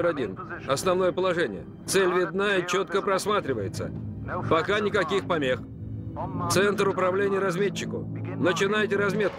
номер 1. Основное положение. Цель видна и четко просматривается. Пока никаких помех. Центр управления разведчику. Начинайте разметку.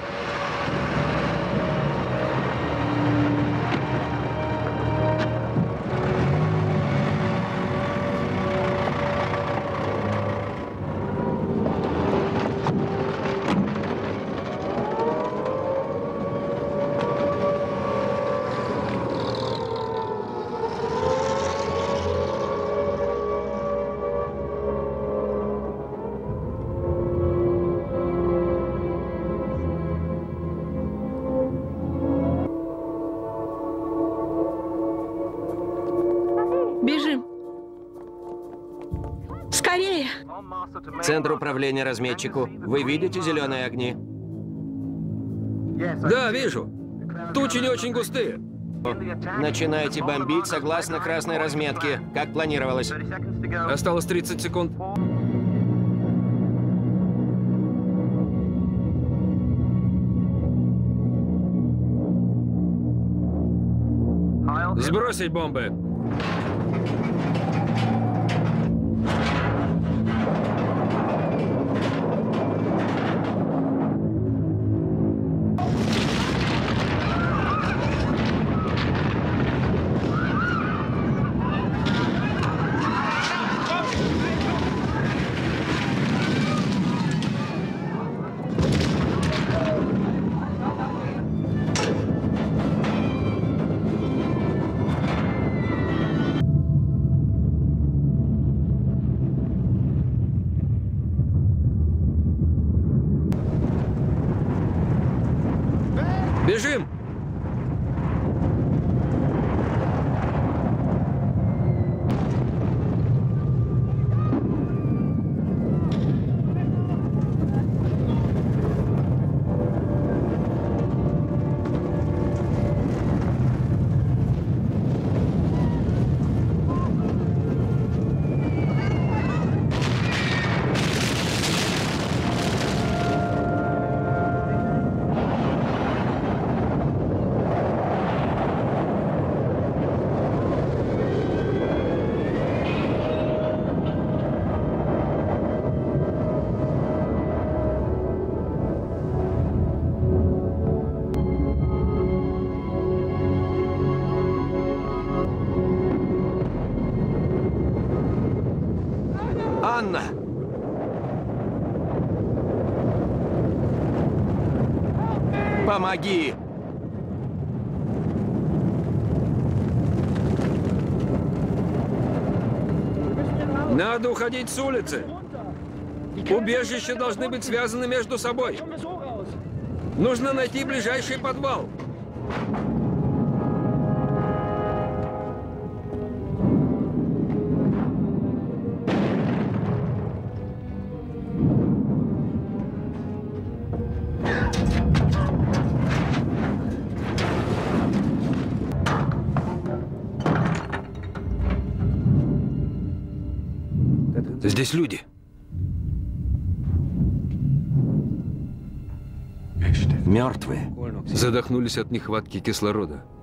Бежим. Скорее. Центр управления разведчику. Вы видите зеленые огни? Да, вижу. Тучи не очень густые. Начинайте бомбить согласно красной разметке, как планировалось. Осталось 30 секунд. Сбросить бомбы. Бежим! Анна! Помоги! Надо уходить с улицы. Убежища должны быть связаны между собой. Нужно найти ближайший подвал. Здесь люди. Мертвые. Задохнулись от нехватки кислорода.